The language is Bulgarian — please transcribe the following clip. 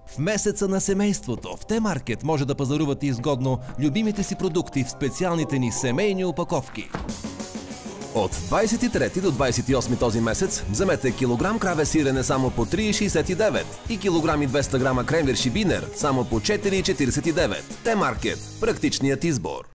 В месеца на семейството в Т-маркет може да пазарувате изгодно любимите си продукти в специалните ни семейни опаковки. От 23 до 28 този месец вземете килограм краве сирене само по 3,69 и килограм и 200 грама кремвир шибинер само по 4,49. Т-маркет – практичният избор.